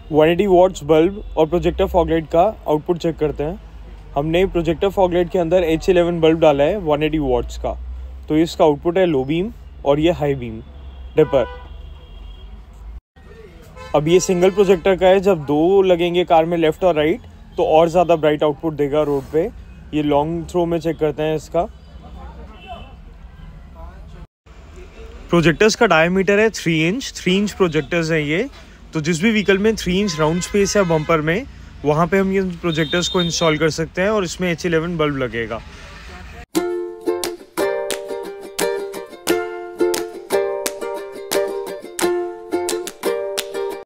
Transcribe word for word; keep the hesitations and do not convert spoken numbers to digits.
One eighty watts bulb और projector fog light का output check करते हैं। हमने प्रोजेक्टर फॉगलाइट के अंदर एच इलेवन बल्ब डाला है वन एटी वॉट्स का, तो इसका आउटपुट है लो बीम और ये हाई बीम डिपर। अब ये सिंगल प्रोजेक्टर का है, जब दो लगेंगे कार में लेफ्ट और राइट तो और ज़्यादा ब्राइट आउटपुट देगा रोड पे। ये लॉन्ग थ्रो में चेक करते हैं इसका। प्रोजेक्टर्स का डायमीटर है three inch three inch projectors हैं ये, तो जिस भी व्हीकल में थ्री इंच राउंड स्पेस है बम्पर में, वहाँ पे हम ये प्रोजेक्टर्स को इंस्टॉल कर सकते हैं और इसमें एच इलेवन बल्ब लगेगा।